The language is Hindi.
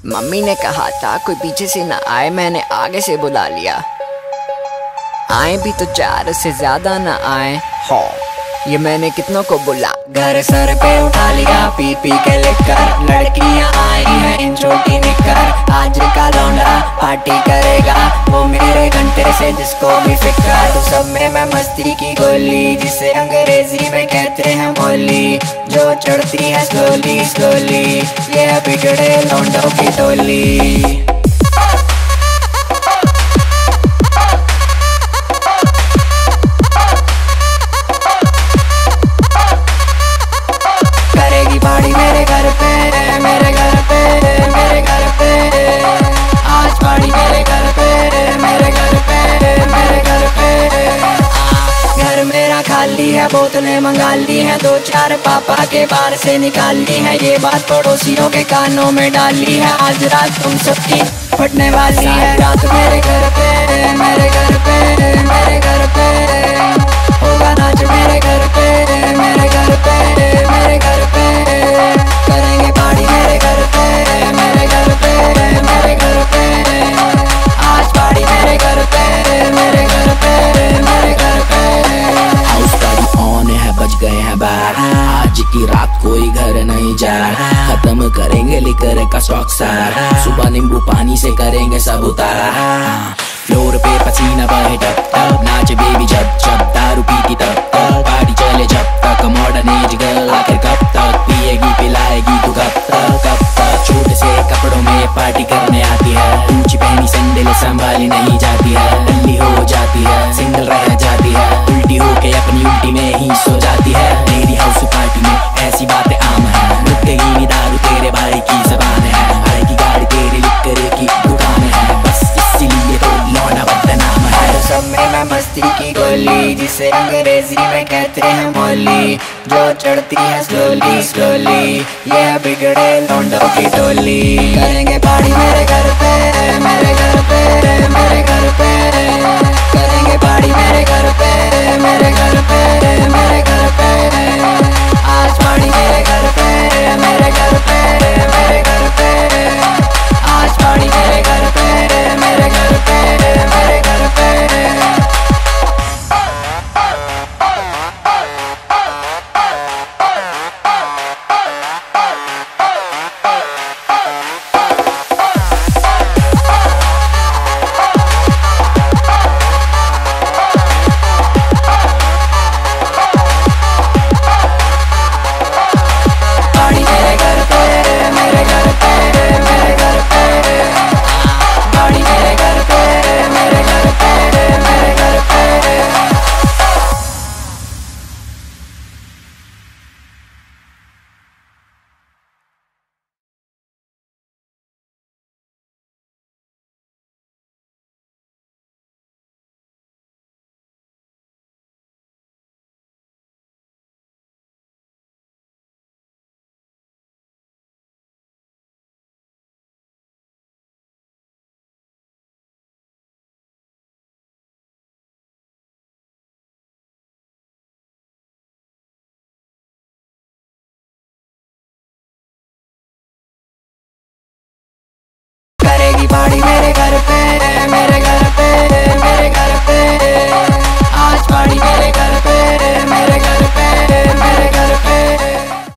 मम्मी ने कहा था कोई पीछे से ना आए, मैंने आगे से बुला लिया। आए भी तो 4 से ज्यादा ना आए हो, ये मैंने कितनों को बुला। घर सर पे उठा लिया पी पी के लेकर, लड़कियां आई हैं इन छोटी निकर। आज का लौंडा पार्टी करेगा, वो मेरे घंटे से जिसको भी फिक्र। तो सब में मैं मस्ती की गोली, जिसे अंग्रेजी में कहते हैं होली, जो चढ़ती है स्लोली स्लोली, ये बिगड़े लौंडों की टोली। पार्टी मेरे घर पे, मेरे घर पे, मेरे घर पे, आज पार्टी मेरे घर पे, मेरे घर पे, मेरे घर पे। घर मेरा खाली है, बोतलें मंगा ली हैं, 2-4 पापा के बार से निकाल ली है। ये बात पड़ोसियों के कानों में डाली है, आज रात तुम सबकी फटने वाली है। रात मेरे घर पे, मेरे घर पे, मेरे घर पे, होगा नाच मेरे घर पे, मेरे घर पे, मेरे घर पे। करेंगे पार्टी मेरे घर पे, मेरे घर पे, मेरे घर पे, आज पार्टी मेरे घर पे, मेरे घर पे, मेरे घर पे। हाउस पार्टी ऑन है, बज गए हैं 12, आज की रात कोई घर नहीं जा। खत्म करेंगे लिकर का स्टॉक सारा, सुबह नींबू पानी से करेंगे सब उतारा। फ्लोर पे पसीना बहे टप टप, नाच बेबी जब जब, दारू पीती तब तक, पार्टी चले जब तक। मॉडर्न एज गर्ल आखिर कब तक पिएगी पिलाएगी तू, कब तक कब तक। छोटे से कपड़ों में पार्टी करने आती है, ऊंची पहनी सैंडल संभाली नहीं जाती है। दिल्ली हो जाती है, सिंगल रह जाती है, उल्टी होके अपनी उल्टी में ही सो जाती है। मेरी हाउस पार्टी में ऐसी बातें आम है, रुकेगी नहीं दारू तेरे भाई की जबान है, भाई की गाड़ी तेरे लिकर की दुकान है, बस इसीलिए तो लौंडा बदनाम है। सब में मैं मस्ती की गोली, जिसे अंग्रेजी में कहते हैं होली, जो चढ़ती है स्लोली स्लोली, ये बिगड़े लौंडों की टोली। करेंगे पार्टी मेरे घर पे, मेरे घर पे, मेरे घर पे, करेंगे पार्टी मेरे घर पे, मेरे घर पे, मेरे घर पे।